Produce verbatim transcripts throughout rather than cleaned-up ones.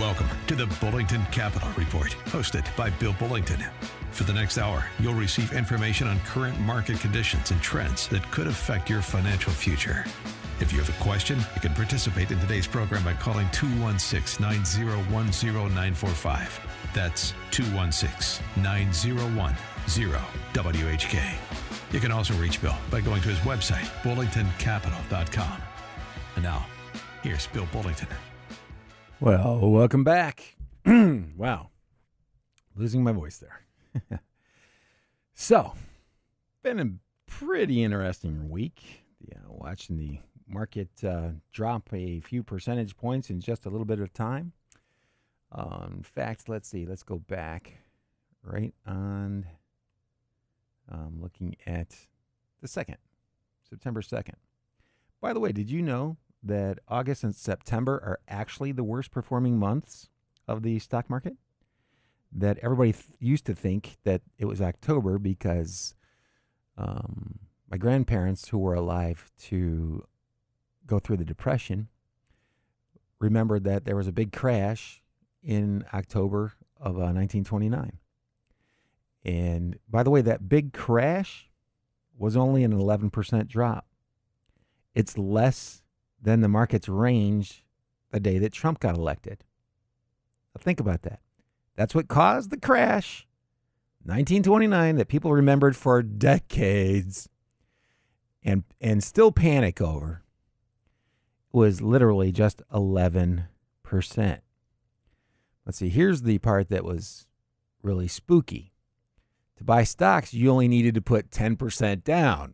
Welcome to the Bullington Capital Report, hosted by Bill Bullington. For the next hour, you'll receive information on current market conditions and trends that could affect your financial future. If you have a question, you can participate in today's program by calling two one six, nine zero one, zero nine four five. That's two one six, nine zero one, zero W H K. You can also reach Bill by going to his website, bullington capital dot com. And now, here's Bill Bullington. Well, welcome back. Wow. Losing my voice there. So, been a pretty interesting week. Yeah, watching the market uh, drop a few percentage points in just a little bit of time. Uh, in fact, let's see. Let's go back right on. Um, looking at the second, September second. By the way, did you know that August and September are actually the worst performing months of the stock market? That everybody th- used to think that it was October because um, my grandparents, who were alive to go through the Depression, remembered that there was a big crash in October of uh, nineteen twenty-nine. And by the way, that big crash was only an eleven percent drop. It's less than the market's range the day that Trump got elected. Now think about that. That's what caused the crash, nineteen twenty-nine, that people remembered for decades and and still panic over, was literally just eleven percent. Let's see, here's the part that was really spooky. To buy stocks, you only needed to put ten percent down.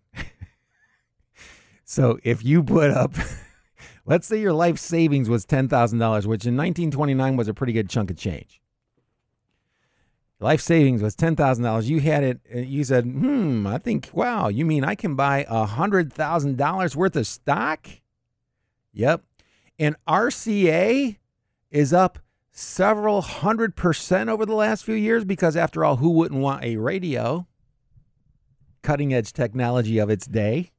So if you put up, let's say your life savings was ten thousand dollars, which in nineteen twenty-nine was a pretty good chunk of change. Life savings was ten thousand dollars. You had it, you said, hmm, I think, wow, you mean I can buy one hundred thousand dollars worth of stock? Yep. And R C A is up several hundred percent over the last few years because, after all, who wouldn't want a radio? Cutting edge technology of its day.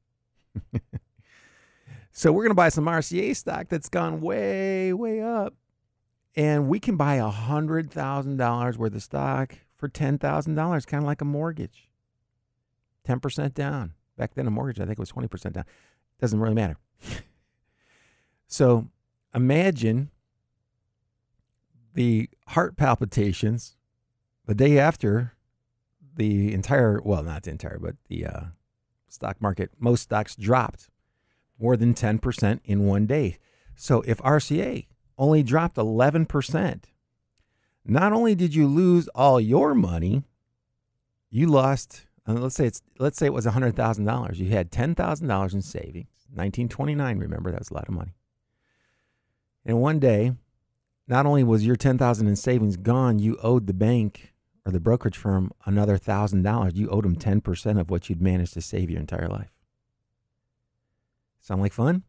So we're going to buy some R C A stock that's gone way, way up. And we can buy one hundred thousand dollars worth of stock for ten thousand dollars, kind of like a mortgage. ten percent down. Back then, a mortgage, I think it was twenty percent down. Doesn't really matter. So imagine the heart palpitations the day after the entire, well, not the entire, but the uh, stock market, most stocks dropped more than ten percent in one day. So if R C A only dropped eleven percent, not only did you lose all your money, you lost, uh, let's say it's let's say it was one hundred thousand dollars. You had ten thousand dollars in savings. nineteen twenty-nine, remember, that was a lot of money. And one day, not only was your ten thousand dollars in savings gone, you owed the bank or the brokerage firm another one thousand dollars. You owed them ten percent of what you'd managed to save your entire life. Sound like fun?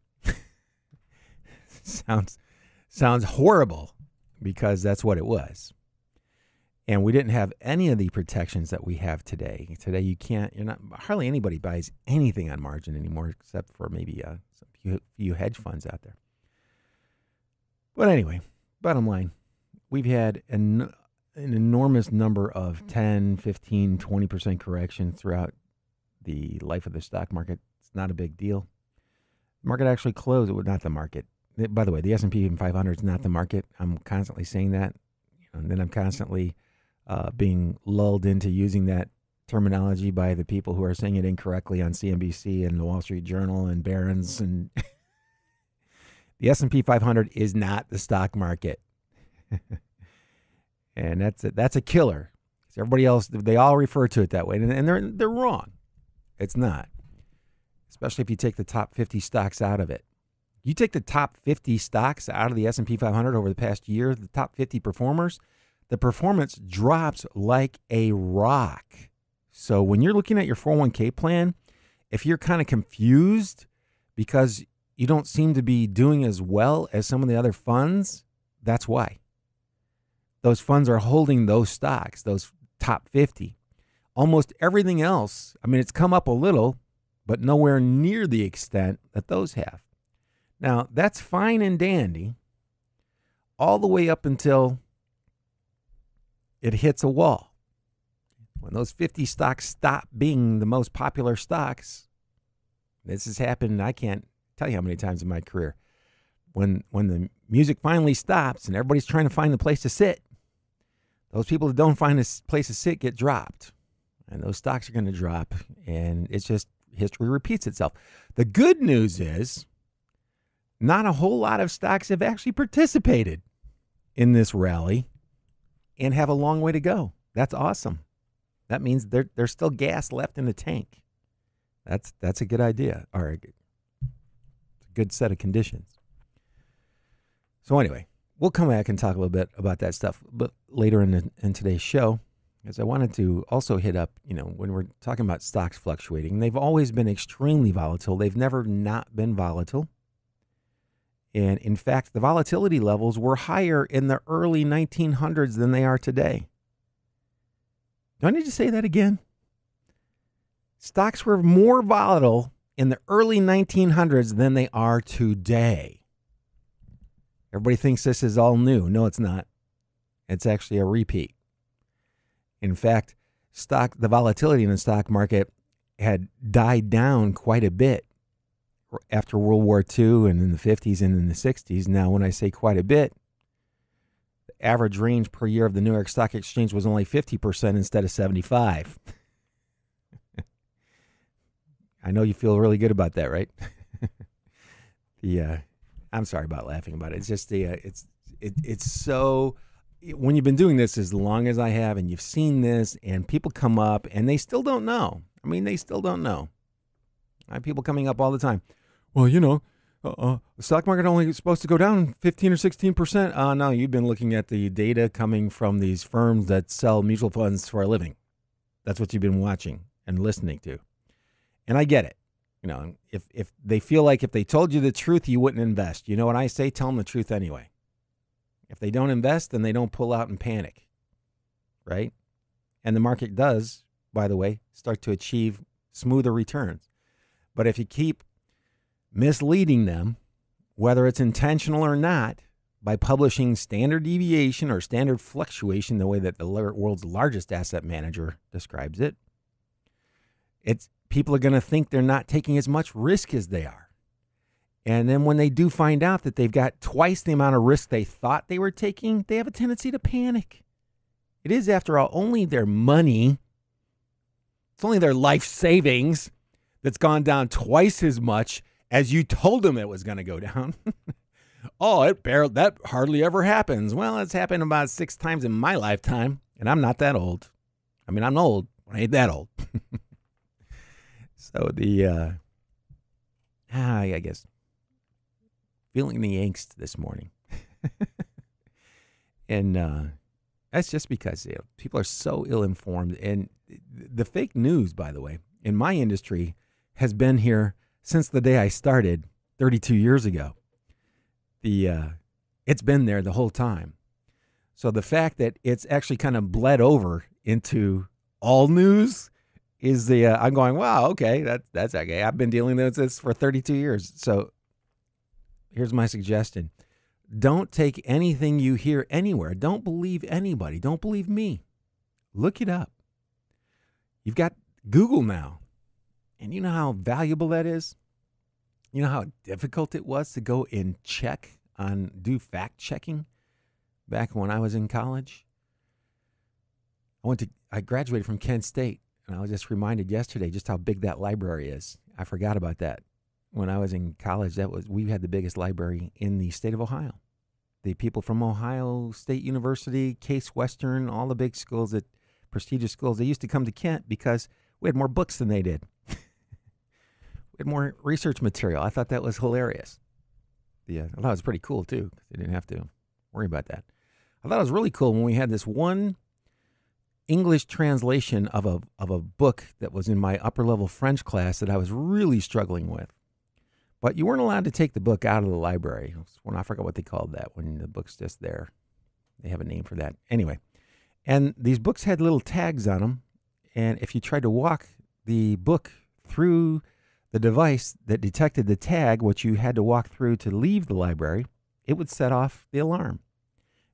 sounds sounds horrible, because that's what it was. And we didn't have any of the protections that we have today. Today, you can't, you're not, hardly anybody buys anything on margin anymore, except for maybe uh, some few, few hedge funds out there. But anyway, bottom line, we've had an, an enormous number of ten, fifteen, twenty percent corrections throughout the life of the stock market. It's not a big deal. The market actually closed. It was not the market. By the way, the S and P five hundred is not the market. I'm constantly saying that. And then I'm constantly uh, being lulled into using that terminology by the people who are saying it incorrectly on C N B C and the Wall Street Journal and Barron's. And the S and P five hundred is not the stock market. And that's a, that's a killer. So everybody else, they all refer to it that way. And, and they're they're wrong. It's not. Especially if you take the top fifty stocks out of it. You take the top fifty stocks out of the S and P five hundred over the past year, the top fifty performers, the performance drops like a rock. So when you're looking at your four oh one k plan, if you're kind of confused because you don't seem to be doing as well as some of the other funds, that's why. Those funds are holding those stocks, those top fifty. Almost everything else, I mean, it's come up a little, but nowhere near the extent that those have. Now, that's fine and dandy, all the way up until it hits a wall. When those fifty stocks stop being the most popular stocks, this has happened, I can't tell you how many times in my career. When when the music finally stops and everybody's trying to find a place to sit, those people that don't find a place to sit get dropped. And those stocks are going to drop, and it's just history repeats itself. The good news is not a whole lot of stocks have actually participated in this rally and have a long way to go. That's awesome. That means there, there's still gas left in the tank. That's that's a good idea, or a good, a good set of conditions. So anyway, we'll come back and talk a little bit about that stuff, but later in the, in today's show, because I wanted to also hit up, you know, when we're talking about stocks fluctuating, they've always been extremely volatile. They've never not been volatile. And in fact, the volatility levels were higher in the early nineteen hundreds than they are today. Do I need to say that again? Stocks were more volatile in the early nineteen hundreds than they are today. Everybody thinks this is all new. No, it's not. It's actually a repeat. In fact, stock the volatility in the stock market had died down quite a bit after World War Two and in the fifties and in the sixties. Now, when I say quite a bit, the average range per year of the New York Stock Exchange was only fifty percent instead of seventy-five. I know you feel really good about that, right? the uh, I'm sorry about laughing about it. It's just the uh, it's it, it's so when you've been doing this as long as I have, and you've seen this, and people come up and they still don't know. I mean, they still don't know. I have people coming up all the time. Well, you know, uh, uh, the stock market only is supposed to go down fifteen or sixteen percent. Uh, no, you've been looking at the data coming from these firms that sell mutual funds for a living. That's what you've been watching and listening to. And I get it. You know, if, if they feel like if they told you the truth, you wouldn't invest. You know what I say? Tell them the truth anyway. If they don't invest, then they don't pull out and panic. Right? And the market does, by the way, start to achieve smoother returns. But if you keep misleading them, whether it's intentional or not, by publishing standard deviation or standard fluctuation, the way that the world's largest asset manager describes it, it's people are going to think they're not taking as much risk as they are. And then when they do find out that they've got twice the amount of risk they thought they were taking, they have a tendency to panic. It is, after all, only their money. It's only their life savings that's gone down twice as much as you told them it was going to go down. Oh, it barely, that hardly ever happens. Well, it's happened about six times in my lifetime, and I'm not that old. I mean, I'm old, but I ain't that old. So the, uh, ah, I guess, feeling the angst this morning. And uh, that's just because, you know, people are so ill-informed. And the fake news, by the way, in my industry has been here since the day I started thirty-two years ago. The uh, it's been there the whole time. So the fact that it's actually kind of bled over into all news is the uh, I'm going, wow, okay, that, that's okay. I've been dealing with this for thirty-two years. So here's my suggestion. Don't take anything you hear anywhere. Don't believe anybody. Don't believe me. Look it up. You've got Google now. And you know how valuable that is? You know how difficult it was to go and check on, do fact checking back when I was in college? I went to, I graduated from Kent State. And I was just reminded yesterday just how big that library is. I forgot about that. When I was in college, that was we had the biggest library in the state of Ohio. The people from Ohio State University, Case Western, all the big schools, that prestigious schools, they used to come to Kent because we had more books than they did. We had more research material. I thought that was hilarious. Yeah, I thought it was pretty cool too. They didn't have to worry about that. I thought it was really cool when we had this one English translation of a of a book that was in my upper level French class that I was really struggling with. But you weren't allowed to take the book out of the library. When I forgot what they called that, when the book's just there. They have a name for that. Anyway, and these books had little tags on them. And if you tried to walk the book through the device that detected the tag, which you had to walk through to leave the library, it would set off the alarm.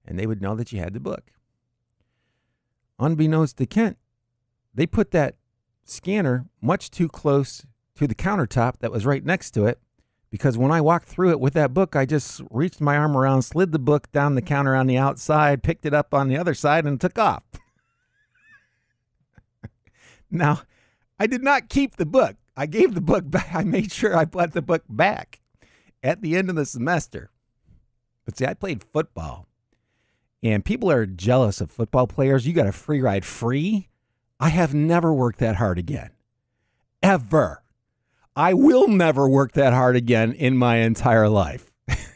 and they would know that you had the book. Unbeknownst to Kent, they put that scanner much too close to the countertop that was right next to it, because when I walked through it with that book, I just reached my arm around, slid the book down the counter on the outside, picked it up on the other side, and took off. Now, I did not keep the book. I gave the book back. I made sure I brought the book back at the end of the semester. But see, I played football, and people are jealous of football players. You got a free ride free. I have never worked that hard again. Ever. I will never work that hard again in my entire life.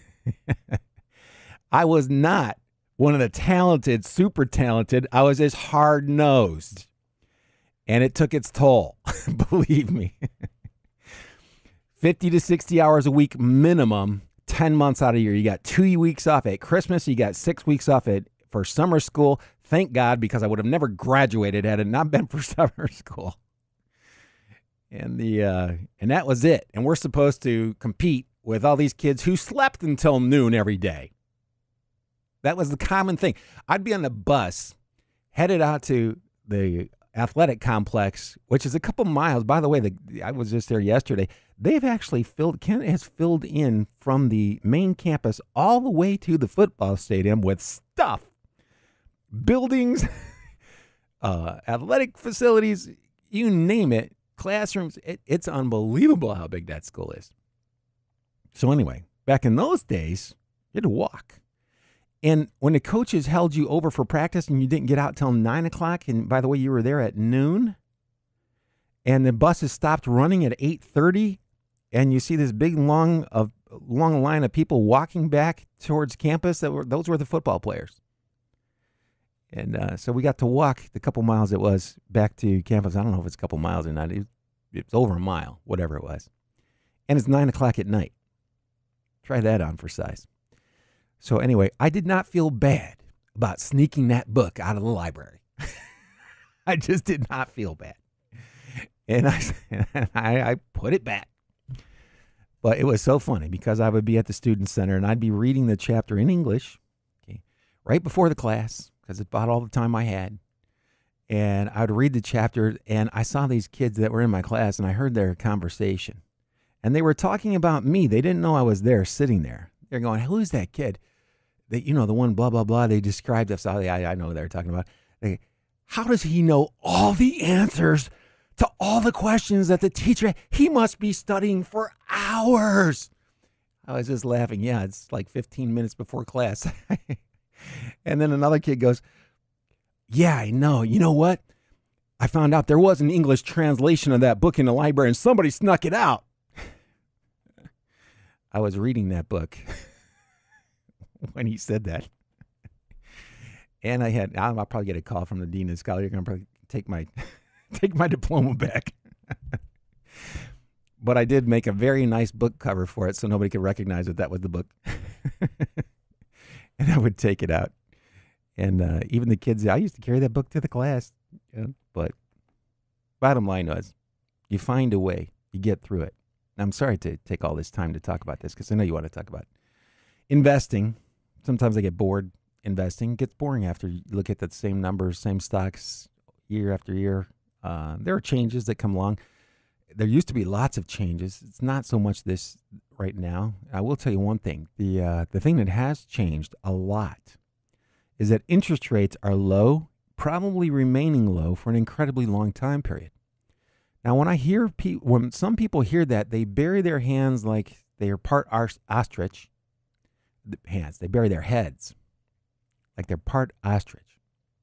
I was not one of the talented, super talented. I was just hard-nosed. And it took its toll, believe me. fifty to sixty hours a week minimum, ten months out of the year. You got two weeks off at Christmas. You got six weeks off at for summer school. Thank God, because I would have never graduated had it not been for summer school. And the uh, and that was it. And we're supposed to compete with all these kids who slept until noon every day. That was the common thing. I'd be on the bus headed out to the athletic complex, which is a couple miles. By the way, the, I was just there yesterday. They've actually filled, Kent has filled in from the main campus all the way to the football stadium with stuff, buildings, uh, athletic facilities, you name it, classrooms. It, it's unbelievable how big that school is. So anyway, back in those days, you had to walk. And when the coaches held you over for practice and you didn't get out till nine o'clock, and by the way, you were there at noon, and the buses stopped running at eight thirty, and you see this big long of long line of people walking back towards campus, that were those were the football players. And uh, so we got to walk the couple miles it was back to campus. I don't know if it's a couple miles or not. It, it's over a mile, whatever it was. And it's nine o'clock at night. Try that on for size. So anyway, I did not feel bad about sneaking that book out of the library. I just did not feel bad. And I, I, I put it back. But it was so funny because I would be at the student center and I'd be reading the chapter in English, okay, right before the class, because it's about all the time I had. And I would read the chapter, and I saw these kids that were in my class, and I heard their conversation. And they were talking about me. They didn't know I was there sitting there. They're going, who's that kid? They, you know, the one blah, blah, blah. They described us. I, I know what they're talking about. They, how does he know all the answers to all the questions that the teacher, he must be studying for hours. I was just laughing. Yeah, it's like fifteen minutes before class. And then another kid goes, yeah, I know. You know what? I found out there was an English translation of that book in the library and somebody snuck it out. I was reading that book when he said that. And I had, I'll, I'll probably get a call from the dean of scholarship. You're going to probably take my, take my diploma back. But I did make a very nice book cover for it so nobody could recognize that that was the book. And I would take it out. And uh, even the kids, I used to carry that book to the class. You know, but bottom line was, you find a way, you get through it. I'm sorry to take all this time to talk about this because I know you want to talk about investing. Sometimes I get bored investing. It gets boring after you look at the same numbers, same stocks year after year. Uh, there are changes that come along. There used to be lots of changes. It's not so much this right now. I will tell you one thing. The, uh, the thing that has changed a lot is that interest rates are low, probably remaining low for an incredibly long time period. Now, when I hear pe- when some people hear that, they bury their hands like they are part ostrich. The hands, they bury their heads like they're part ostrich,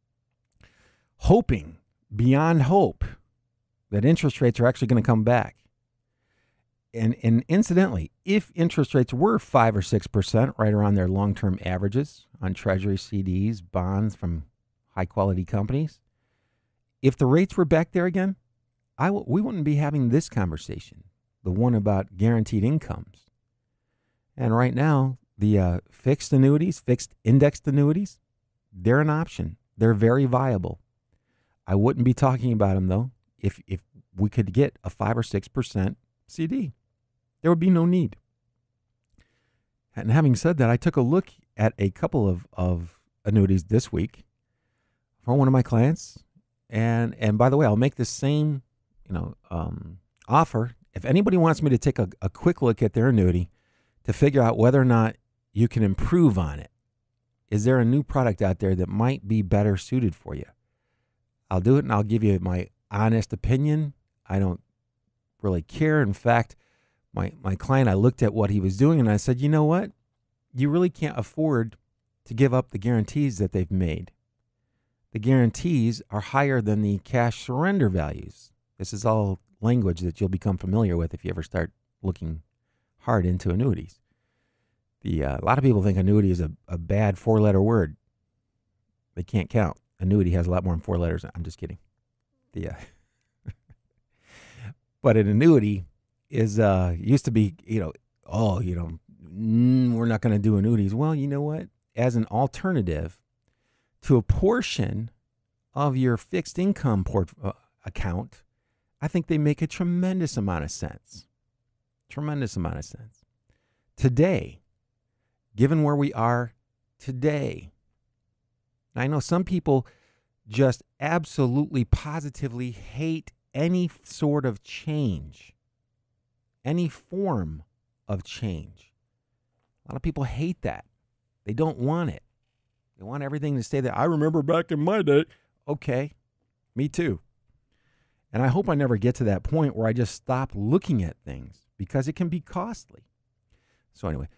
hoping beyond hope that interest rates are actually going to come back. And, and incidentally, if interest rates were five or six percent, right around their long-term averages on Treasury C Ds, bonds from high-quality companies, if the rates were back there again, I w- we wouldn't be having this conversation, the one about guaranteed incomes. And right now, the uh, fixed annuities, fixed indexed annuities, they're an option. They're very viable. I wouldn't be talking about them, though, if if we could get a five or six percent C D. There would be no need. And having said that, I took a look at a couple of, of annuities this week for one of my clients. And and by the way, I'll make the same, you know, um, offer. If anybody wants me to take a, a quick look at their annuity to figure out whether or not you can improve on it, is there a new product out there that might be better suited for you? I'll do it, and I'll give you my honest opinion. I don't really care. In fact, my, my client, I looked at what he was doing, and I said, you know what? You really can't afford to give up the guarantees that they've made. The guarantees are higher than the cash surrender values. This is all language that you'll become familiar with if you ever start looking hard into annuities. The uh, a lot of people think annuity is a, a bad four-letter word. They can't count. Annuity has a lot more than four letters. I'm just kidding. The, uh, but an annuity is uh, used to be, you know, oh, you know, mm, we're not going to do annuities. Well, you know what? As an alternative to a portion of your fixed income port uh, account, I think they make a tremendous amount of sense. Tremendous amount of sense. Today, given where we are today, I know some people just absolutely positively hate any sort of change, any form of change. A lot of people hate that. They don't want it. They want everything to stay there. I remember back in my day. Okay, me too. And I hope I never get to that point where I just stop looking at things because it can be costly. So anyway,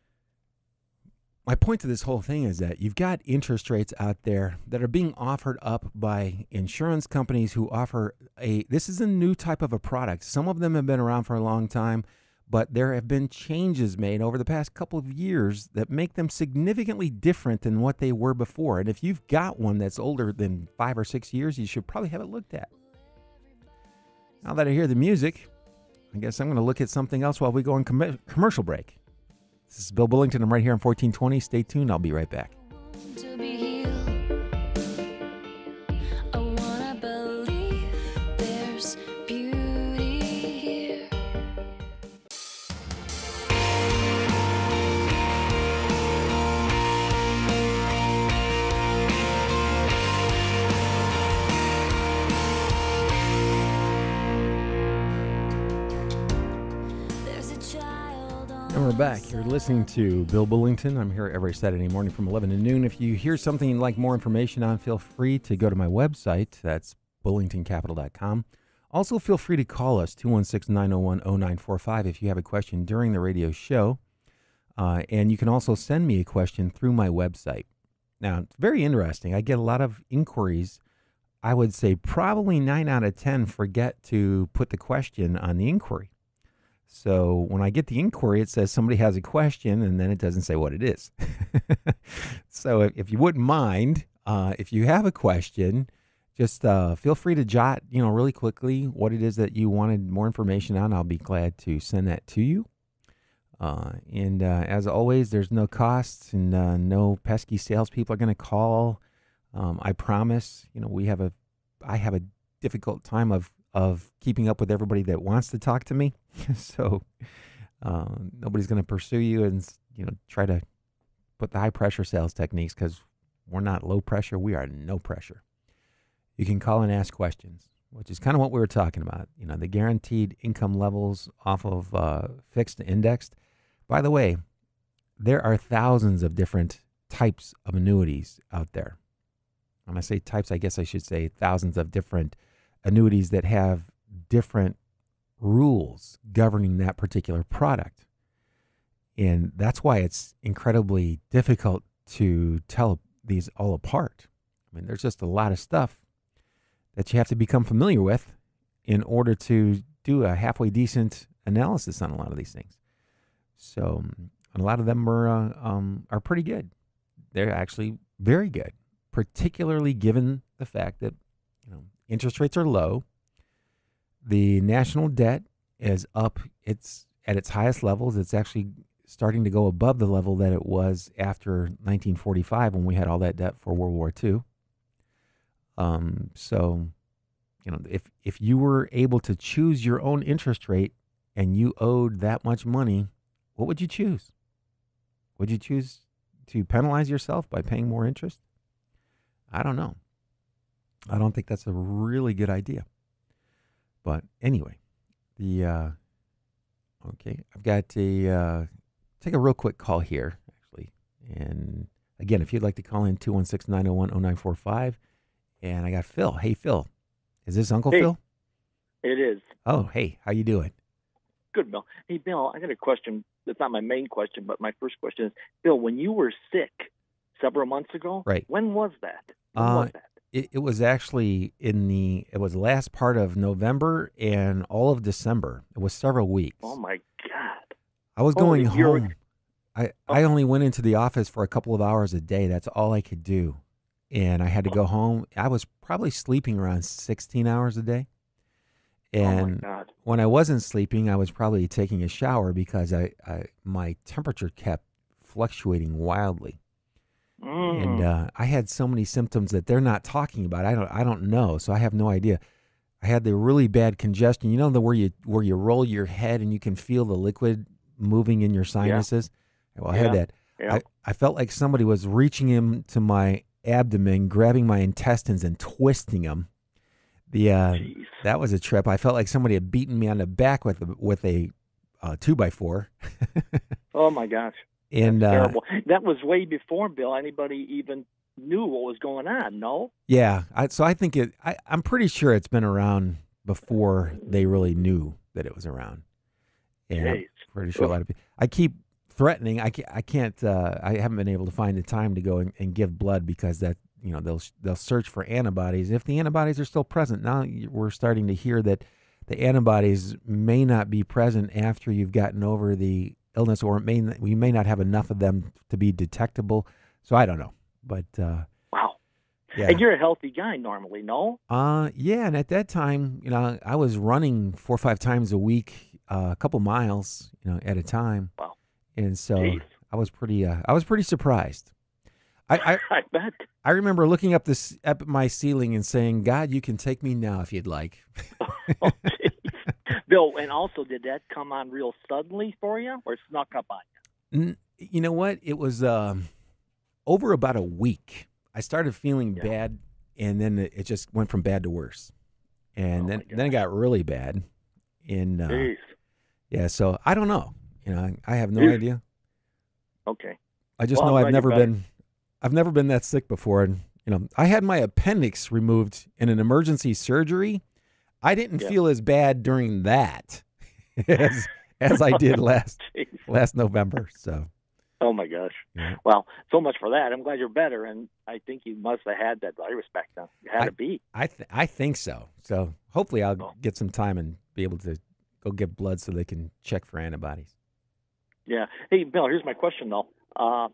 my point to this whole thing is that you've got interest rates out there that are being offered up by insurance companies who offer a, this is a new type of a product. Some of them have been around for a long time, but there have been changes made over the past couple of years that make them significantly different than what they were before. And if you've got one that's older than five or six years, you should probably have it looked at. Now that I hear the music, I guess I'm going to look at something else while we go on com- commercial break. This is Bill Bullington. I'm right here on fourteen twenty. Stay tuned. I'll be right back. And we're back. You're listening to Bill Bullington. I'm here every Saturday morning from eleven to noon. If you hear something you'd like more information on, feel free to go to my website. That's bullington capital dot com. Also, feel free to call us, two one six, nine oh one, oh nine four five, if you have a question during the radio show. Uh, and you can also send me a question through my website. Now, it's very interesting. I get a lot of inquiries. I would say probably nine out of ten forget to put the question on the inquiry. So when I get the inquiry, it says somebody has a question, and then it doesn't say what it is. So if, if you wouldn't mind, uh, if you have a question, just uh, feel free to jot, you know, really quickly what it is that you wanted more information on. I'll be glad to send that to you. Uh, and uh, as always, there's no costs and uh, no pesky salespeople are going to call. Um, I promise. You know, we have a, I have a difficult time of. of keeping up with everybody that wants to talk to me. So uh, nobody's going to pursue you and, you know, try to put the high pressure sales techniques, because we're not low pressure. We are no pressure. You can call and ask questions, which is kind of what we were talking about. You know, the guaranteed income levels off of uh, fixed and indexed. By the way, there are thousands of different types of annuities out there. When I say types, I guess I should say thousands of different annuities that have different rules governing that particular product. And that's why it's incredibly difficult to tell these all apart. I mean, there's just a lot of stuff that you have to become familiar with in order to do a halfway decent analysis on a lot of these things. So a lot of them are uh, um, are pretty good. They're actually very good, particularly given the fact that, you know, interest rates are low. The national debt is up. It's at its highest levels. It's actually starting to go above the level that it was after nineteen forty-five, when we had all that debt for World War Two. Um, so, you know, if if you were able to choose your own interest rate and you owed that much money, what would you choose? Would you choose to penalize yourself by paying more interest? I don't know. I don't think that's a really good idea. But anyway, the uh, okay, I've got a uh, take a real quick call here, actually. And again, if you'd like to call in, two one six, nine oh one, oh nine four five. And I got Phil. Hey, Phil. Is this Uncle hey, Phil? It is. Oh, hey, how you doing? Good, Bill. Hey, Bill, I got a question. That's not my main question, but my first question is, Bill, when you were sick several months ago, right? When was that? When uh, was that? It, it was actually in the, it was the last part of November and all of December. It was several weeks. Oh, my God. I was Holy, going home. I, oh. I only went into the office for a couple of hours a day. That's all I could do. And I had to go home. I was probably sleeping around sixteen hours a day. And oh my God. when I wasn't sleeping, I was probably taking a shower because I, I my temperature kept fluctuating wildly. Mm. And uh, I had so many symptoms that they're not talking about. I don't I don't know, so I have no idea. I had the really bad congestion. You know the where you where you roll your head and you can feel the liquid moving in your sinuses? Yeah. Well, I yeah. had that. Yeah. I, I felt like somebody was reaching into my abdomen, grabbing my intestines and twisting them. The uh, that was a trip. I felt like somebody had beaten me on the back with a, with a uh, two by four. Oh my gosh! And That's uh, terrible. That was way before, Bill, anybody even knew what was going on. No. Yeah. I, so I think it. I, I'm pretty sure it's been around before they really knew that it was around. And I'm pretty sure a lot of people. I keep threatening. I can't. I can't. Uh, I haven't been able to find the time to go and, and give blood because that. You know, they'll they'll search for antibodies. If the antibodies are still present, now we're starting to hear that the antibodies may not be present after you've gotten over the illness, or it may we may not have enough of them to be detectable. So I don't know, but uh, wow, yeah. And you're a healthy guy normally, no? Uh, yeah. And at that time, you know, I was running four or five times a week, uh, a couple miles, you know, at a time. Wow. And so Jeez. I was pretty, uh, I was pretty surprised. I, I, I bet. I remember looking up this up at my ceiling and saying, "God, you can take me now if you'd like." Oh, Bill, and also, did that come on real suddenly for you, or snuck up on you? You know what? It was um, over about a week. I started feeling yeah. bad, and then it, it just went from bad to worse, and oh then then it got really bad. And uh, yeah, so I don't know. You know, I, I have no Jeez. idea. Okay. I just well, know I'm I've never better. been. I've never been that sick before, and you know, I had my appendix removed in an emergency surgery. I didn't yeah. feel as bad during that as as I did last last November. So, oh my gosh! Yeah. Well, so much for that. I'm glad you're better, and I think you must have had that virus back then. You had I, to be. I th- I think so. So hopefully I'll oh. get some time and be able to go get blood so they can check for antibodies. Yeah. Hey, Bill. Here's my question though. Uh,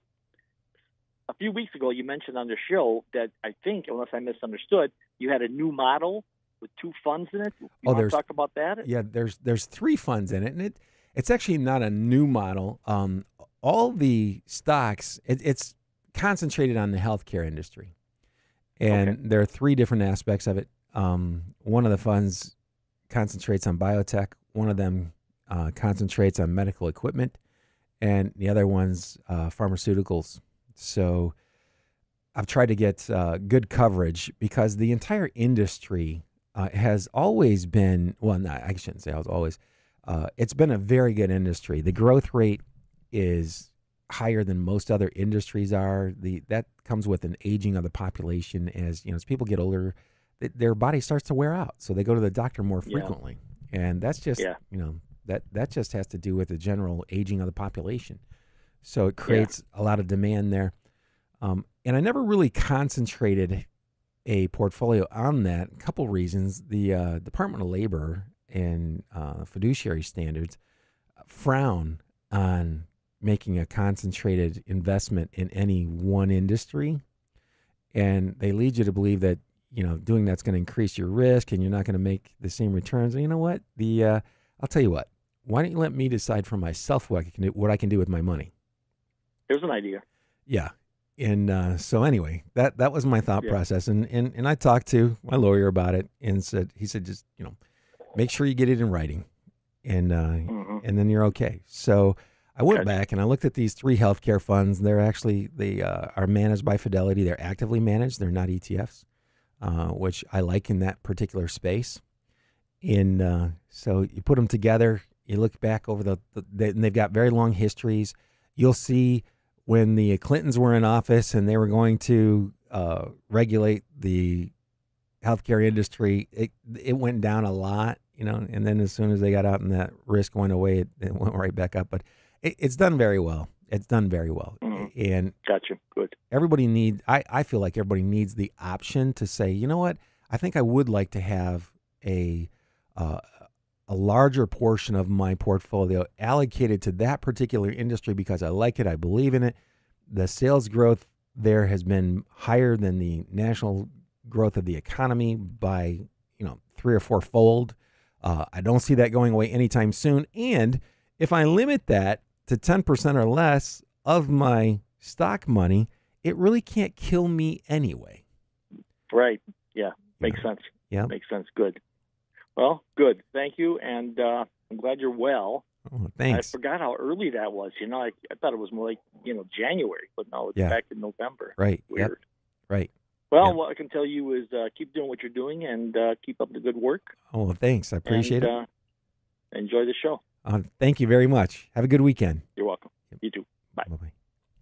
A few weeks ago, you mentioned on the show that I think, unless I misunderstood, you had a new model with two funds in it. You oh, want there's to talk about that? Yeah, there's there's three funds in it, and it it's actually not a new model. Um, all the stocks, it, it's concentrated on the healthcare industry, and okay. there are three different aspects of it. Um, one of the funds concentrates on biotech. One of them uh, concentrates on medical equipment, and the other one's uh, pharmaceuticals. So I've tried to get uh, good coverage because the entire industry uh, has always been, well, no, I shouldn't say I was always, uh, it's been a very good industry. The growth rate is higher than most other industries are. The That comes with an aging of the population. As you know, as people get older, th- their body starts to wear out. So they go to the doctor more frequently. Yeah. And that's just, yeah. you know, that, that just has to do with the general aging of the population. So it creates yeah. a lot of demand there. Um, and I never really concentrated a portfolio on that. A couple reasons. The uh, Department of Labor and uh, fiduciary standards frown on making a concentrated investment in any one industry. And they lead you to believe that, you know, doing that's going to increase your risk and you're not going to make the same returns. And you know what? The uh, I'll tell you what. Why don't you let me decide for myself what I can do, what I can do with my money? Here's an idea. Yeah. And uh, so anyway, that, that was my thought yeah. process. And, and and I talked to my lawyer about it and said, he said, just, you know, make sure you get it in writing and uh, mm-hmm. and then you're okay. So I went Gotcha. back and I looked at these three healthcare funds. They're actually, they uh, are managed by Fidelity. They're actively managed. They're not E T Fs, uh, which I like in that particular space. In uh, so you put them together, you look back over the, the they, and they've got very long histories. You'll see when the Clintons were in office and they were going to uh, regulate the healthcare industry, it it went down a lot, you know, and then as soon as they got out and that risk went away, it, it went right back up. But it, it's done very well. It's done very well. Mm-hmm. And Gotcha. Good. everybody need, I, I feel like everybody needs the option to say, you know what, I think I would like to have a uh, a larger portion of my portfolio allocated to that particular industry because I like it, I believe in it. The sales growth there has been higher than the national growth of the economy by, you know, three or four fold. Uh, I don't see that going away anytime soon. And if I limit that to ten percent or less of my stock money, it really can't kill me anyway. Right. Yeah. Makes Yeah. sense. Yeah. Makes sense. Good. Well, good. Thank you. And uh, I'm glad you're well. Oh, thanks. I forgot how early that was. You know, I, I thought it was more like, you know, January, but no, it's Yeah. back in November. Right. Weird. Yep. Right. Well, Yep. what I can tell you is uh, keep doing what you're doing and uh, keep up the good work. Oh, well, thanks. I appreciate and, it. Uh, enjoy the show. Uh, thank you very much. Have a good weekend. You're welcome. You too. Bye. Bye-bye.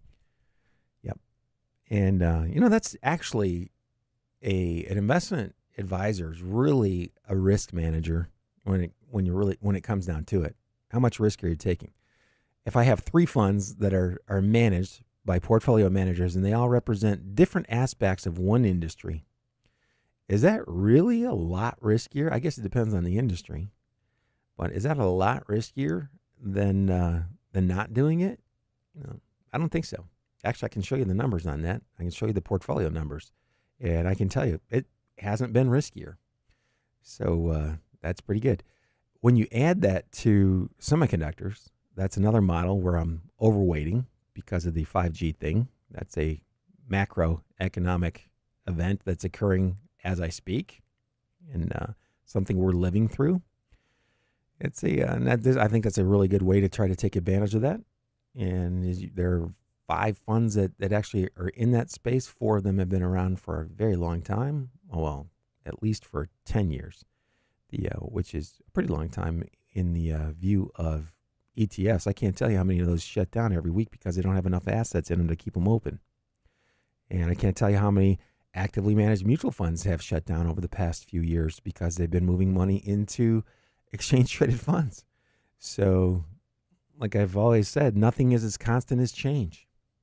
Yep. And, uh, you know, that's actually a an investment advisor is really a risk manager when it when you really when it comes down to it. How much risk are you taking? If I have three funds that are are managed by portfolio managers and they all represent different aspects of one industry, is that really a lot riskier? I guess it depends on the industry, but is that a lot riskier than uh, than not doing it? You know, I don't think so. Actually, I can show you the numbers on that. I can show you the portfolio numbers, and I can tell you it hasn't been riskier. So uh, that's pretty good. When you add that to semiconductors, that's another model where I'm overweighting because of the five G thing. That's a macroeconomic event that's occurring as I speak, and uh, something we're living through. It's a, uh, and that, I think that's a really good way to try to take advantage of that. And is, there are five funds that, that actually are in that space. Four of them have been around for a very long time. Oh, well, at least for ten years, the uh, which is a pretty long time in the uh, view of E T Fs. I can't tell you how many of those shut down every week because they don't have enough assets in them to keep them open. And I can't tell you how many actively managed mutual funds have shut down over the past few years because they've been moving money into exchange-traded funds. So, like I've always said, nothing is as constant as change.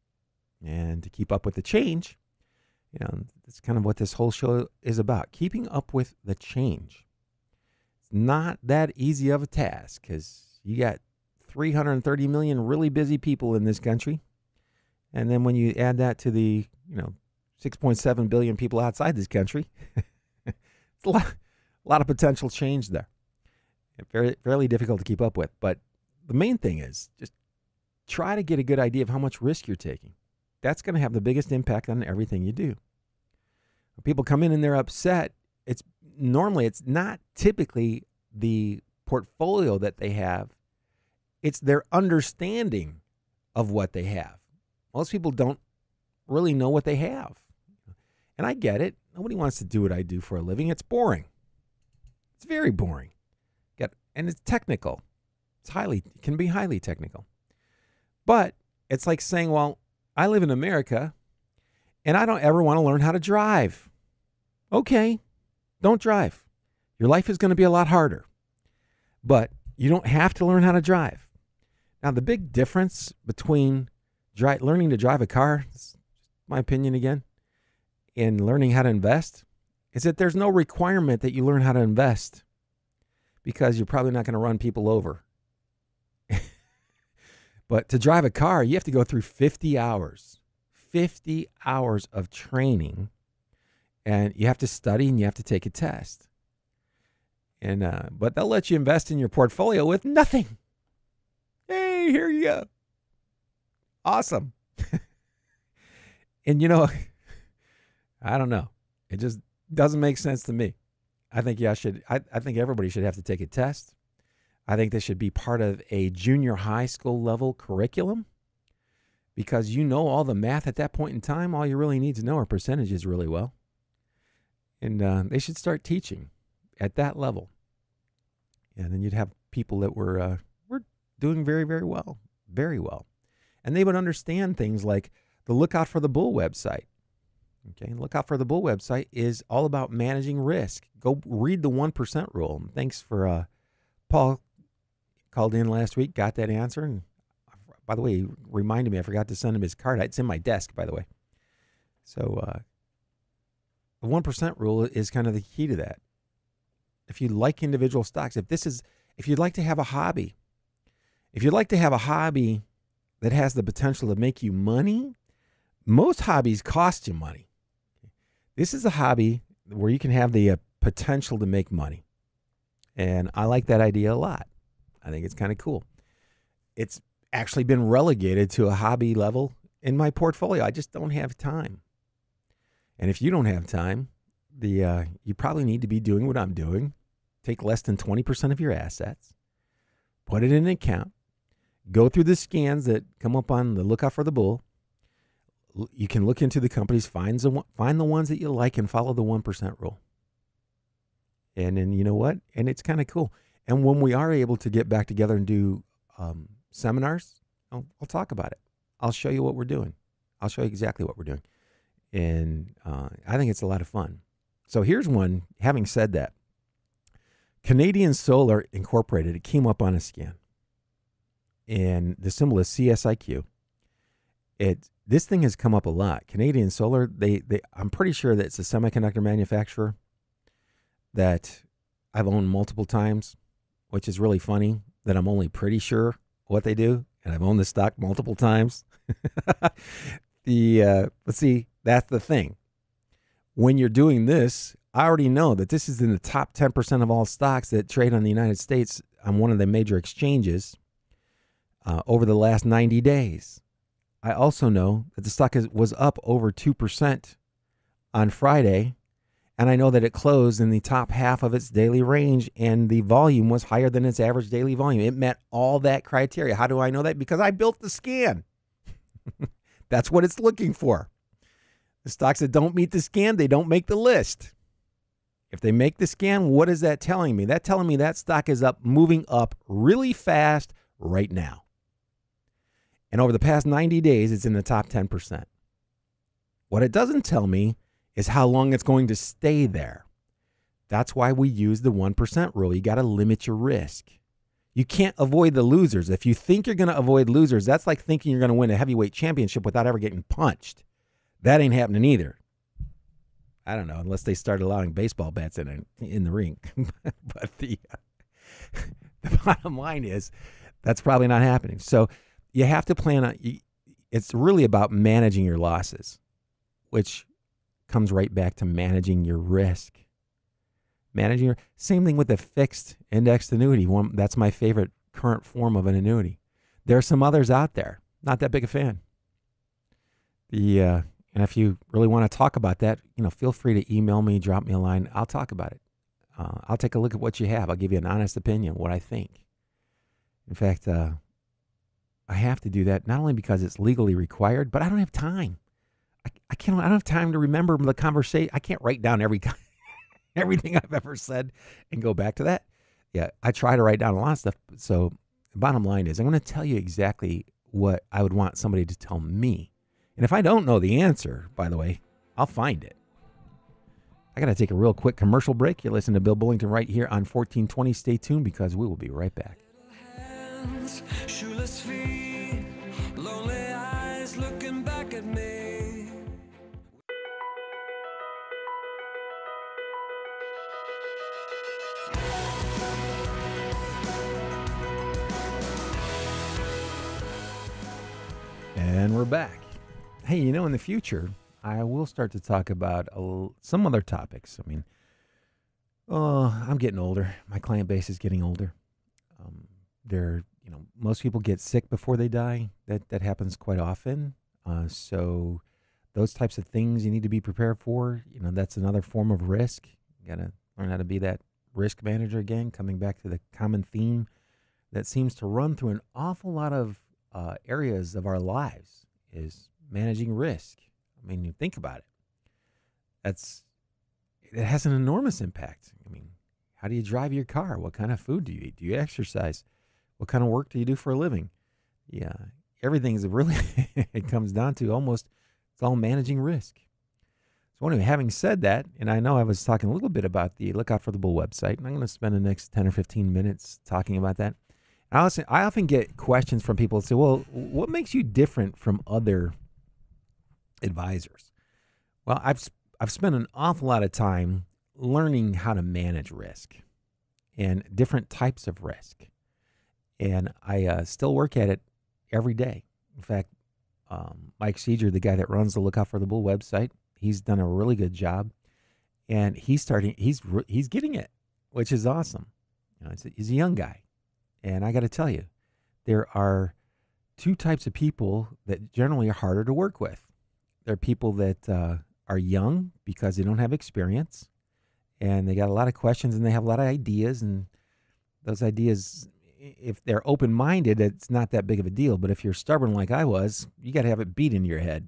And to keep up with the change, you know, that's kind of what this whole show is about, keeping up with the change. It's not that easy of a task because you got three hundred thirty million really busy people in this country. And then when you add that to the, you know, six point seven billion people outside this country, it's a lot, a lot of potential change there. Very, fairly difficult to keep up with. But the main thing is just try to get a good idea of how much risk you're taking. That's going to have the biggest impact on everything you do. When people come in and they're upset, it's normally, it's not typically the portfolio that they have. It's their understanding of what they have. Most people don't really know what they have. And I get it. Nobody wants to do what I do for a living. It's boring. It's very boring. Get, and it's technical. It's highly, it can be highly technical. But it's like saying, well, I live in America and I don't ever want to learn how to drive. Okay, don't drive. Your life is going to be a lot harder. But you don't have to learn how to drive. Now, the big difference between dri- learning to drive a car, this is my opinion again, and learning how to invest is that there's no requirement that you learn how to invest because you're probably not going to run people over. But to drive a car, you have to go through fifty hours, fifty hours of training, and you have to study and you have to take a test. And uh, but they'll let you invest in your portfolio with nothing. Hey, here you go. Awesome. And you know, I don't know. It just doesn't make sense to me. I think yeah, I should. I, I think everybody should have to take a test. I think this should be part of a junior high school level curriculum, because you know all the math at that point in time. All you really need to know are percentages really well. And uh, they should start teaching at that level. And then you'd have people that were uh, were doing very, very well, very well. And they would understand things like the Lookout for the Bull website. Okay, Lookout for the Bull website is all about managing risk. Go read the one percent rule. And thanks for uh, Paul called in last week, got that answer. And by the way, he reminded me, I forgot to send him his card. It's in my desk, by the way. So uh, the one percent rule is kind of the key to that. If you like individual stocks, if this is, if you'd like to have a hobby, if you'd like to have a hobby that has the potential to make you money, most hobbies cost you money. This is a hobby where you can have the uh, potential to make money. And I like that idea a lot. I think it's kind of cool. It's actually been relegated to a hobby level in my portfolio. I just don't have time. And if you don't have time, the uh, you probably need to be doing what I'm doing. Take less than twenty percent of your assets, put it in an account, go through the scans that come up on the Lookout for the Bull. You can look into the companies, find the, find the ones that you like, and follow the one percent rule. And then you know what? And it's kind of cool. And when we are able to get back together and do um, seminars, I'll, I'll talk about it. I'll show you what we're doing. I'll show you exactly what we're doing. And uh, I think it's a lot of fun. So here's one, having said that. Canadian Solar Incorporated, it came up on a scan. And the symbol is C S I Q. It This thing has come up a lot. Canadian Solar, they, they I'm pretty sure that it's a semiconductor manufacturer that I've owned multiple times, which is really funny that I'm only pretty sure what they do, and I've owned the stock multiple times. the uh, Let's see, that's the thing. When you're doing this, I already know that this is in the top ten percent of all stocks that trade on the United States on one of the major exchanges uh, over the last ninety days. I also know that the stock is, was up over two percent on Friday, and I know that it closed in the top half of its daily range, and the volume was higher than its average daily volume. It met all that criteria. How do I know that? Because I built the scan. That's what it's looking for. The stocks that don't meet the scan, they don't make the list. If they make the scan, what is that telling me? That's telling me that stock is up, moving up really fast right now. And over the past ninety days, it's in the top ten percent. What it doesn't tell me is how long it's going to stay there. That's why we use the one percent rule. You got to limit your risk. You can't avoid the losers. If you think you're going to avoid losers, that's like thinking you're going to win a heavyweight championship without ever getting punched. That ain't happening either. I don't know, unless they start allowing baseball bats in in the ring. But the, uh, the bottom line is that's probably not happening. So you have to plan on, it's really about managing your losses, which comes right back to managing your risk. Managing your, same thing with the fixed indexed annuity. One, that's my favorite current form of an annuity. There are some others out there. Not that big a fan. The uh, and if you really want to talk about that, you know, feel free to email me, drop me a line. I'll talk about it. Uh, I'll take a look at what you have. I'll give you an honest opinion, what I think. In fact, uh, I have to do that not only because it's legally required, but I don't have time. I, I can't. I don't have time to remember the conversation. I can't write down every everything I've ever said and go back to that. Yeah, I try to write down a lot of stuff. So the bottom line is I'm going to tell you exactly what I would want somebody to tell me. And if I don't know the answer, by the way, I'll find it. I got to take a real quick commercial break. You're listening to Bill Bullington right here on fourteen twenty. Stay tuned because we will be right back. Hands, shoeless feet, lonely eyes looking back at me. And we're back. Hey, you know, in the future, I will start to talk about a, some other topics. I mean, oh, I'm getting older. My client base is getting older. Um, they're, you know, most people get sick before they die. That that happens quite often. Uh, so those types of things you need to be prepared for. You know, that's another form of risk. You got to learn how to be that risk manager again, coming back to the common theme that seems to run through an awful lot of uh, areas of our lives is managing risk. I mean, you think about it. That's it has an enormous impact. I mean, how do you drive your car? What kind of food do you eat? Do you exercise? What kind of work do you do for a living? Yeah, everything's really, it comes down to almost, it's all managing risk. So anyway, having said that, and I know I was talking a little bit about the Look Out for the Bull website, and I'm going to spend the next ten or fifteen minutes talking about that. I also, I often get questions from people that say, well, what makes you different from other advisors? Well, I've I've spent an awful lot of time learning how to manage risk and different types of risk. And I uh, still work at it every day. In fact, um, Mike Seeger, the guy that runs the Look Out for the Bull website, he's done a really good job. And he's starting, he's he's getting it, which is awesome. You know, it's a, he's a young guy. And I got to tell you, there are two types of people that generally are harder to work with. There are people that uh, are young because they don't have experience, and they got a lot of questions, and they have a lot of ideas, and those ideas, if they're open-minded, it's not that big of a deal. But if you're stubborn like I was, you got to have it beat into your head.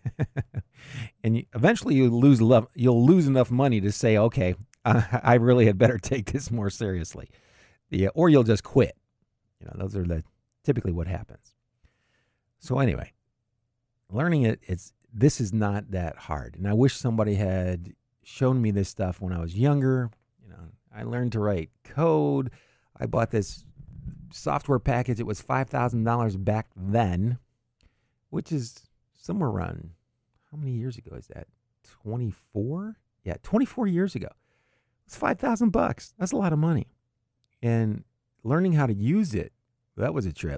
And you, eventually you lose love, you'll lose enough money to say, okay, I, I really had better take this more seriously. Yeah, or you'll just quit. You know, those are the typically what happens. So anyway, learning it, it's this is not that hard. And I wish somebody had shown me this stuff when I was younger. You know, I learned to write code. I bought this software package. It was five thousand dollars back then, which is somewhere around, how many years ago is that? twenty-four? Yeah, twenty-four years ago. It's five thousand bucks. That's a lot of money. And learning how to use it, that was a trip.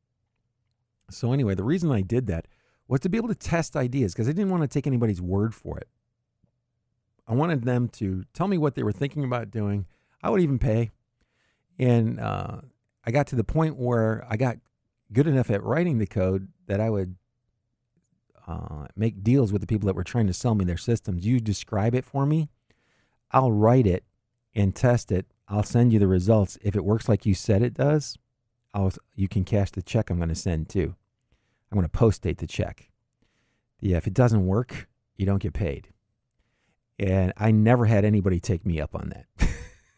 So anyway, the reason I did that was to be able to test ideas, because I didn't want to take anybody's word for it. I wanted them to tell me what they were thinking about doing. I would even pay. And uh, I got to the point where I got good enough at writing the code that I would uh, make deals with the people that were trying to sell me their systems. You describe it for me, I'll write it and test it. I'll send you the results. If it works like you said it does, I'll, you can cash the check I'm going to send too. I'm going to post date the check. Yeah, if it doesn't work, you don't get paid. And I never had anybody take me up on that.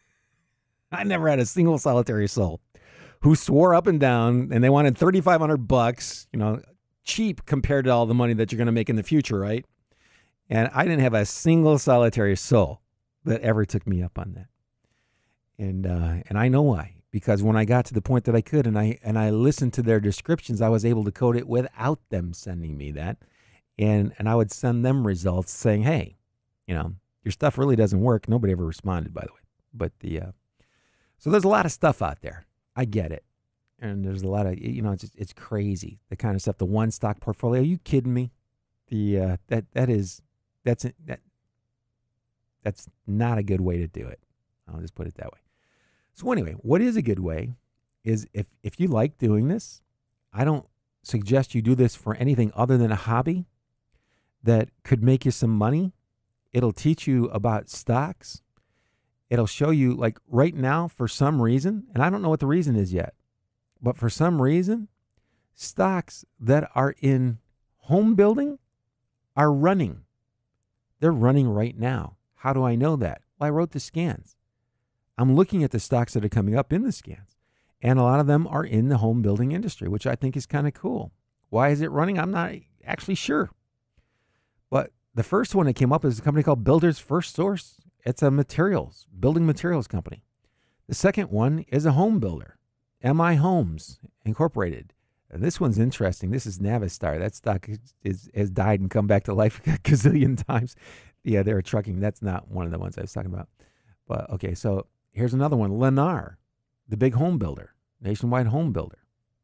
I never had a single solitary soul who swore up and down, and they wanted thirty-five hundred bucks, you know, cheap compared to all the money that you're going to make in the future, right? And I didn't have a single solitary soul that ever took me up on that. And uh, and I know why. Because when I got to the point that I could, and I and I listened to their descriptions, I was able to code it without them sending me that. And and I would send them results saying, hey, you know, your stuff really doesn't work. Nobody ever responded, by the way. But the uh, so there's a lot of stuff out there. I get it. And there's a lot of, you know, it's just, it's crazy. The kind of stuff, the one stock portfolio. Are you kidding me? The uh, that that is that's that that's not a good way to do it. I'll just put it that way. So anyway, what is a good way is if, if you like doing this, I don't suggest you do this for anything other than a hobby that could make you some money. It'll teach you about stocks. It'll show you, like right now, for some reason, and I don't know what the reason is yet, but for some reason, stocks that are in home building are running. They're running right now. How do I know that? Well, I wrote the scans. I'm looking at the stocks that are coming up in the scans, and a lot of them are in the home building industry, which I think is kind of cool. Why is it running? I'm not actually sure. But the first one that came up is a company called Builders First Source. It's a materials, building materials company. The second one is a home builder, M I Homes Incorporated. And this one's interesting. This is Navistar. That stock is, is, has died and come back to life a gazillion times. Yeah, they're trucking. That's not one of the ones I was talking about. But okay, so here's another one, Lennar, the big home builder, nationwide home builder.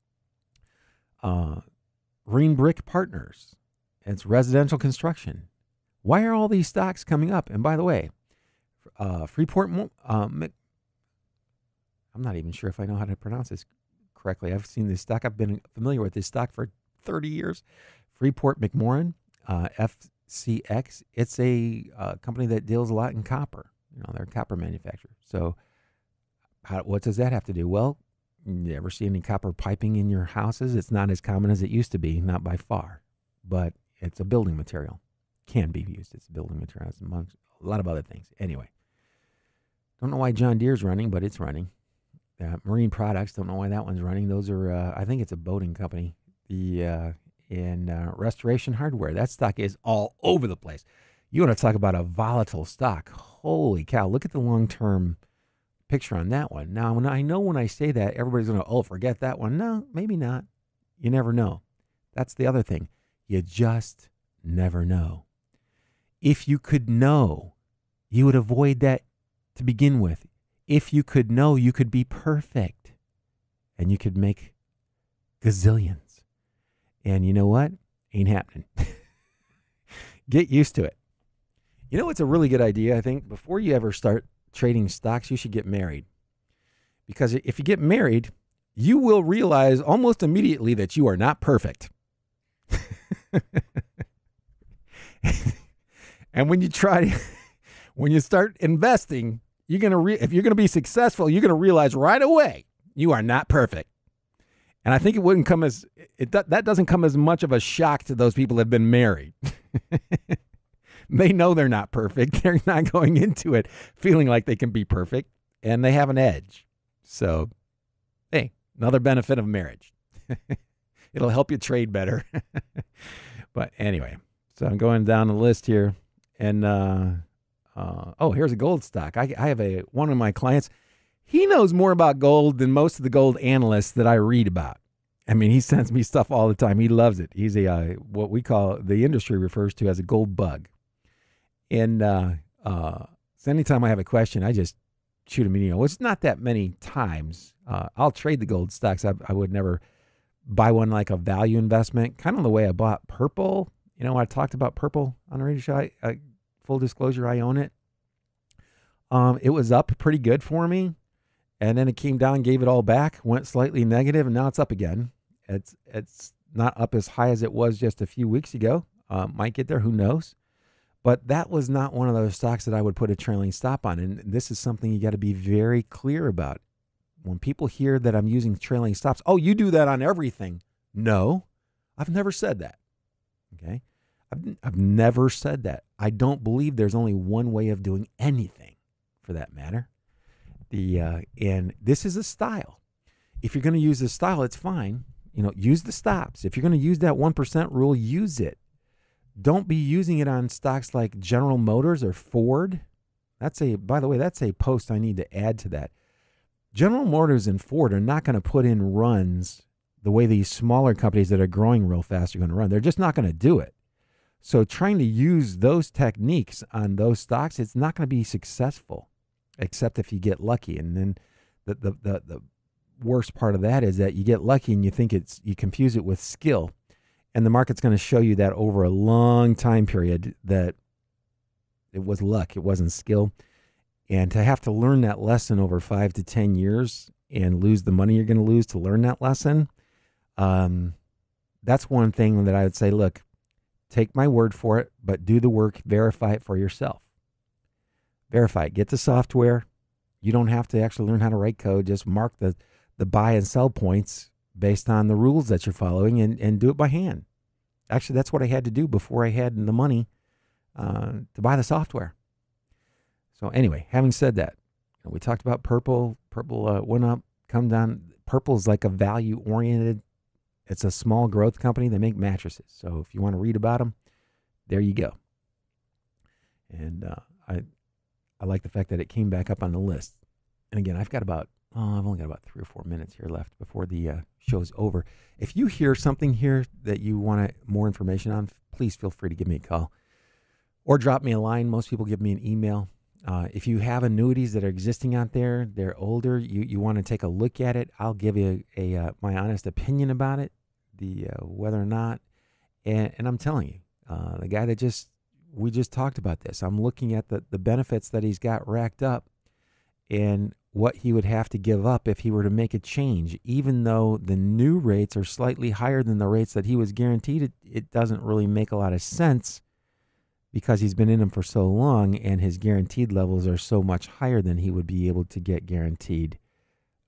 Uh, Green Brick Partners, it's residential construction. Why are all these stocks coming up? And by the way, uh, Freeport, um, I'm not even sure if I know how to pronounce this correctly. I've seen this stock. I've been familiar with this stock for thirty years. Freeport McMoran, uh, F C X. It's a uh, company that deals a lot in copper. You know, they're a copper manufacturer. So how, what does that have to do? Well, You ever see any copper piping in your houses? It's not as common as it used to be, not by far, but it's a building material. Can be used as a building material. It's amongst a lot of other things. Anyway, don't know why John Deere's running, but it's running. Uh, Marine Products, don't know why that one's running. Those are, uh, I think it's a boating company. The uh, in uh, Restoration Hardware, that stock is all over the place. You want to talk about a volatile stock? Holy cow! Look at the long-term picture on that one. Now, when I know when I say that, everybody's going to, oh, forget that one. No, maybe not. You never know. That's the other thing. You just never know. If you could know, you would avoid that to begin with. If you could know, you could be perfect. And you could make gazillions. And you know what? Ain't happening. Get used to it. You know what's a really good idea, I think? Before you ever start trading stocks, you should get married. Because if you get married, you will realize almost immediately that you are not perfect. And when you try, when you start investing, you're gonna re- if you're gonna be successful, you're gonna realize right away you are not perfect. And I think it wouldn't come as it that doesn't come as much of a shock to those people that have been married. They know they're not perfect. They're not going into it feeling like they can be perfect, and they have an edge. So, hey, another benefit of marriage. It'll help you trade better. But anyway, so I'm going down the list here, and uh, uh, oh, here's a gold stock. I, I have a one of my clients. He knows more about gold than most of the gold analysts that I read about. I mean, he sends me stuff all the time. He loves it. He's a uh, what we call, the industry refers to as a gold bug. And uh, uh, so anytime I have a question, I just shoot him an email. Well, it's not that many times. Uh, I'll trade the gold stocks. I, I would never buy one like a value investment, kind of the way I bought Purple. You know, I talked about Purple on the radio show. I, I, full disclosure, I own it. Um, it was up pretty good for me. And then it came down, gave it all back, went slightly negative, and now it's up again. It's it's not up as high as it was just a few weeks ago. Uh, might get there, who knows? But that was not one of those stocks that I would put a trailing stop on. And this is something you got to be very clear about. When people hear that I'm using trailing stops, oh, you do that on everything. No, I've never said that. Okay? I've, I've never said that. I don't believe there's only one way of doing anything, for that matter. The uh, and this is a style. If you're going to use this style, it's fine. You know, use the stops. If you're going to use that one percent rule, use it. Don't be using it on stocks like General Motors or Ford. That's a, by the way, that's a post I need to add to that. General Motors and Ford are not going to put in runs the way these smaller companies that are growing real fast are going to run. They're just not going to do it. So trying to use those techniques on those stocks, it's not going to be successful, except if you get lucky. And then the, the, the, the worst part of that is that you get lucky and you think it's, you confuse it with skill. And the market's going to show you that over a long time period that it was luck, it wasn't skill. And to have to learn that lesson over five to ten years and lose the money you're going to lose to learn that lesson, um, that's one thing that I would say, look, take my word for it, but do the work, verify it for yourself. Verify it. Get the software. You don't have to actually learn how to write code. Just mark the, the buy and sell points based on the rules that you're following, and, and do it by hand. Actually, that's what I had to do before I had the money uh, to buy the software. So anyway, having said that, we talked about Purple. Purple uh, went up, come down. Purple is like a value-oriented. It's a small growth company. They make mattresses. So if you want to read about them, there you go. And uh, I, I like the fact that it came back up on the list. And again, I've got about Oh, I've only got about three or four minutes here left before the uh, show's over. If you hear something here that you want more information on, please feel free to give me a call or drop me a line. Most people give me an email. Uh, if you have annuities that are existing out there, they're older, you, you want to take a look at it, I'll give you a, a uh, my honest opinion about it, the uh, whether or not. And, and I'm telling you, uh, the guy that just, we just talked about this. I'm looking at the, the benefits that he's got racked up and what he would have to give up if he were to make a change. Even though the new rates are slightly higher than the rates that he was guaranteed, it, it doesn't really make a lot of sense because he's been in them for so long and his guaranteed levels are so much higher than he would be able to get guaranteed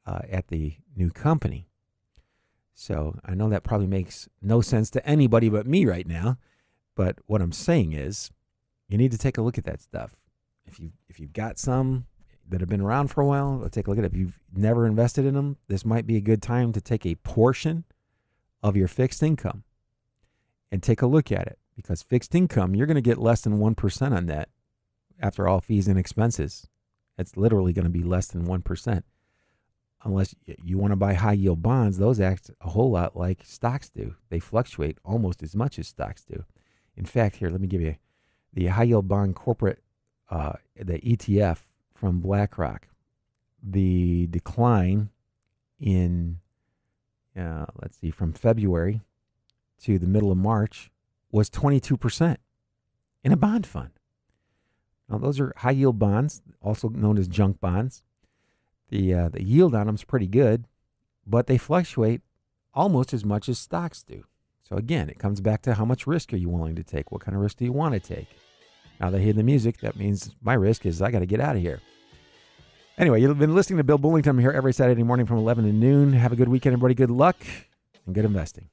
uh, at the new company. So I know that probably makes no sense to anybody but me right now. But what I'm saying is you need to take a look at that stuff. If you if you've got some that have been around for a while, let's take a look at it. If you've never invested in them, this might be a good time to take a portion of your fixed income and take a look at it, because fixed income, you're going to get less than one percent on that after all fees and expenses. It's literally going to be less than one percent. Unless you want to buy high yield bonds, those act a whole lot like stocks do. They fluctuate almost as much as stocks do. In fact, here, let me give you the high yield bond corporate, uh, the E T F from BlackRock. The decline in, uh, let's see, from February to the middle of March was twenty-two percent in a bond fund. Now, those are high yield bonds, also known as junk bonds. The uh, the yield on them is pretty good, but they fluctuate almost as much as stocks do. So again, it comes back to how much risk are you willing to take? What kind of risk do you want to take? Now they hear the music. That means my risk is I got to get out of here. Anyway, you've been listening to Bill Bullington. I'm here every Saturday morning from eleven to noon. Have a good weekend, everybody. Good luck and good investing.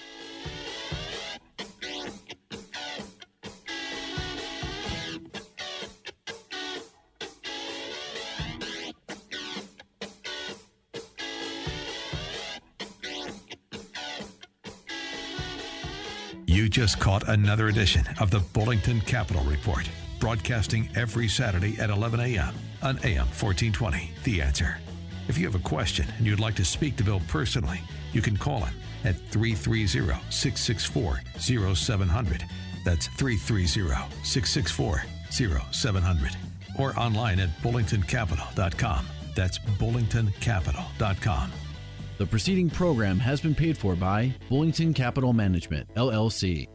You just caught another edition of the Bullington Capital Report, broadcasting every Saturday at eleven a.m. on A M fourteen twenty, The Answer. If you have a question and you'd like to speak to Bill personally, you can call him at three three zero, six six four, zero seven zero zero. That's three three zero, six six four, zero seven zero zero. Or online at bullington capital dot com. That's bullington capital dot com. The preceding program has been paid for by Bullington Capital Management, L L C.